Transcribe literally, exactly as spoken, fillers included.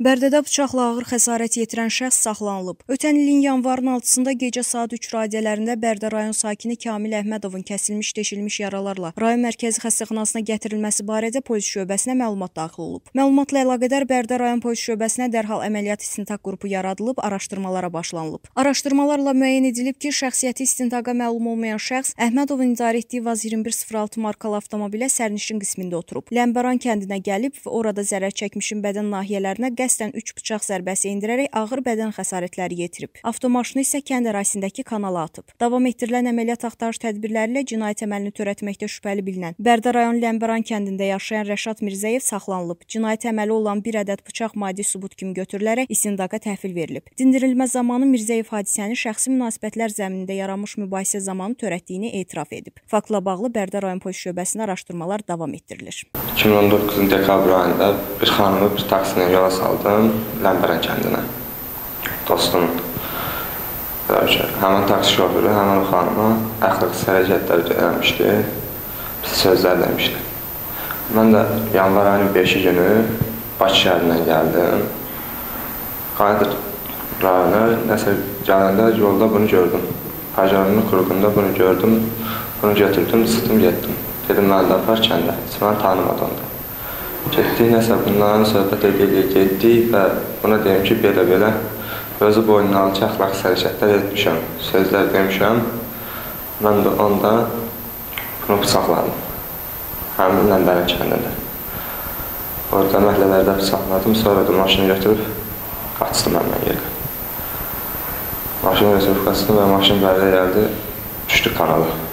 Bərdədə bıçaqla ağır xəsarət yetirən şəxs saxlanılıb. Ötən ilin yanvarın altısında gecə saat üç radələrində Bərdə rayon sakini Kamil Əhmədovun kəsilmiş, deşilmiş yaralarla rayon mərkəzi xəstəxanasına gətirilməsi barədə polis şöbəsinə məlumat daxil olub. Məlumatla əlaqədar Bərdə rayon polis şöbəsinə dərhal əməliyyat istintaq qrupu yaradılıb, araşdırmalara başlanılıb. Araşdırmalarla müəyyən edilib ki, şəxsiyyəti istintaqa məlum olmayan şəxs Əhmədovun idarə etdiyi Vaz iyirmi bir sıfır altı markalı avtomobilə sərnişin qismində oturub. Ləmbəran kəndinə gəlib və orada zərər çəkmişin bədən nahiyələrinə qəsdən üç bıçaq zərbəsi endirərək ağır bədən xəsarətləri yetirib. Avtomaşını isə kənd ərazisindəki kanala atıb. Davam etdirilən əməliyyat axtarış tədbirləri ilə cinayət əməlini törətməkdə şübhəli bilinən Bərdə rayon Ləmbəran kəndində yaşayan Rəşad Mirzəyev saxlanılıb. Cinayət əməli olan bir ədəd bıçaq maddi sübut kimi götürülərək istintaqa təhvil verilib. Dindirilmə zamanı Mirzəyev hadisəni şəxsi münasibətlər zəminində yaranmış mübahisə zamanı törətdiyini etiraf edib. Faktla bağlı Bərdə rayon polis şöbəsində araşdırmalar davam etdirilir. iki min on doqquzun dekabr ayında bir xanımı bir taksilə yola saldım Ləmbəran kəndinə. Dostum, həmən taksi şoförü həmən o xanıma əxlaqsız hərəkətlər eləmişdi, pis sözlər demişdi. Mən də yanvar ayının beşi günü Bakı şəhərindən gəldim. Qayıdır rayona, nəsə gələndə yolda bunu gördüm. Pajarının qurğunda bunu gördüm, bunu götürdüm, sıxdım, getdim. Dedim, mən də apar kəndə, heç mən tanımadım da. Getdik, nəsə bunların söhbət edirik, getdik və buna deyim ki, belə-belə özü boynuna alıcı əxlaqsız hərəkətlər etmişəm, sözlər demişəm. Mən də onda bunu bıçaqladım, həmin Ləmbəran kəndində. Orada məhəllələrdə bıçaqladım, sonra da maşını götürüb qaçdım həmən yerə. Maşını götürüb qaçdım və maşın Bərdə gəldi, düşdü kanala.